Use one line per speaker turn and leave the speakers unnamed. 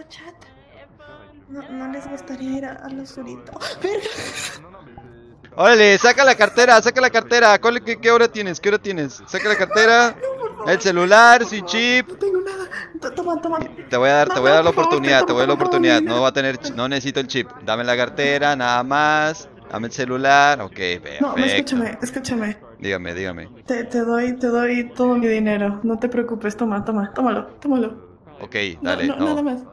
bonito chat. No les gustaría ir al oscurito. ¡Verga!
Órale, saca la cartera, saca la cartera. ¿Qué hora tienes? ¿Qué hora tienes? Saca la cartera. El celular, sin chip.
No tengo nada. Toma.
Te voy a dar la
Por favor,
oportunidad, te voy a dar la
toma todo mi
oportunidad.
dinero.
No necesito el chip. Dame la cartera, nada más. Dame el celular. Ok,
No,
perfecto.
escúchame.
Dígame.
Te doy todo mi dinero. No te preocupes, tómalo.
Ok,
No,
dale,
nada
no.
más.